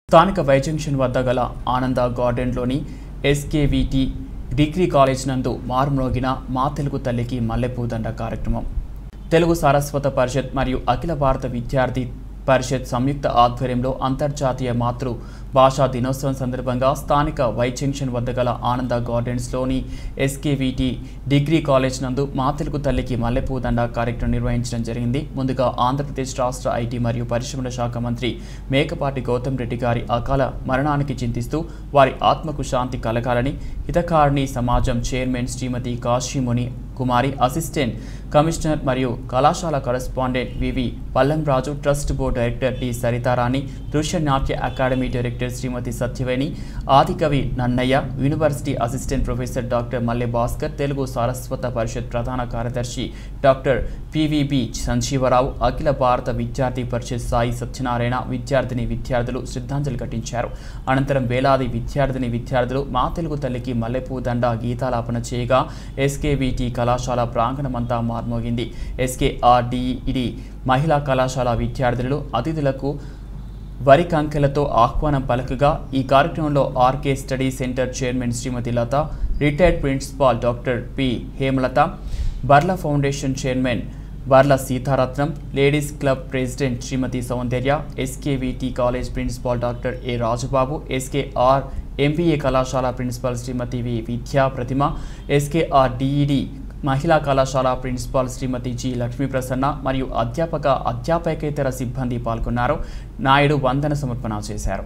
స్థానిక Y junction వద్ద గల ఆనంద గార్డెన్లోని ఎస్కేవిటి డిగ్రీ కాలేజ్ నందు మారుమ్రోగిన మా తెలుగు తల్లికి మల్లెపూదండ కార్యక్రమం తెలుగు సారస్వత పరిషత్ మరియు అఖిల భారత విద్యార్థి పరిషత్ సంయుక్త ఆధ్వర్యంలో అంతర్జాతీయ మాతృ భాషా దినోత్సవం సందర్భంగా స్థానిక వై జంక్షన్ వద్ద గల ఆనంద గార్డెన్స్లోని ఎస్కేవిటి డిగ్రీ కాలేజ్ నందు మా తెలుగు తల్లికి మల్లెపూదండ కార్యక్రమం నిర్వహించడం జరిగింది. ముందుగా ఆంధ్రప్రదేశ్ రాష్ట్ర ఐటీ మరియు పరిశ్రమల శాఖ మంత్రి మేకపాటి గౌతమ్ రెడ్డి గారి అకాల మరణానికి చింతిస్తూ వారి ఆత్మకు శాంతి కలగాలని హితకారిణి సమాజం chairman Shrimati Kashimuni Kumari, assistant commissioner మరియు కళాశాల correspondent V V Pallamraju, trust board director T Saritharani, Drishya Natya academy director Shrimati Satyaveni, Adikavi Nannaya, university assistant professor doctor Malle Bhaskar, Telugu సారస్వత పరిషత్ ప్రధాన కార్యదర్శి డాక్టర్ పివిబి సంజీవరావు, అఖిల భారత విద్యార్థి పరిషత్ సాయి సత్యనారాయణ, విద్యార్థులు శ్రద్ధాంజలి ఘటించారు. అనంతరం వేలాది విద్యార్థులు మా తెలుగు తల్లికి మల్లెపూదండ గీతాలాపన చేయగా ఎస్కేవిటి కళాశాల ప్రాంగణమంతా మార్మోగింది. ఎస్కేఆర్డిఈడి మహిళా కళాశాల విద్యార్థులు అతిథులకు వరి కంకెలతో ఆహ్వానం పలకగా ఈ కార్యక్రమంలో RK study centre chairman Shrimati Latha, retired principal doctor P Hemalatha, Barla foundation chairman Barla Seetharatnam, ladies club president Shrimati Soundarya, SKVT college principal doctor A Rajubabu, SKR MBA కళాశాల ప్రిన్సిపాల్ శ్రీమతి వి విద్యా ప్రతిమ, ఎస్కేఆర్డిఈడి మహిళా కళాశాల ప్రిన్సిపాల్ శ్రీమతి జి లక్ష్మీప్రసన్న మరియు అధ్యాపకేతర సిబ్బంది పాల్గొన్నారు. నాయుడు వందన సమర్పణ చేశారు.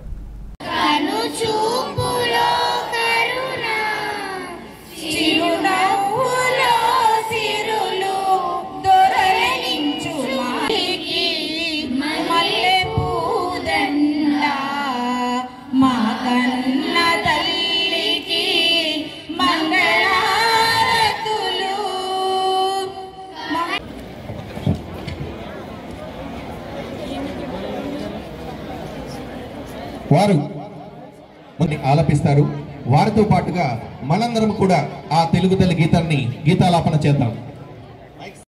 వారు ఆలపిస్తారు. వారితో పాటుగా మనందరం కూడా ఆ తెలుగు తల్లి గీతాలాపన చేద్దాం.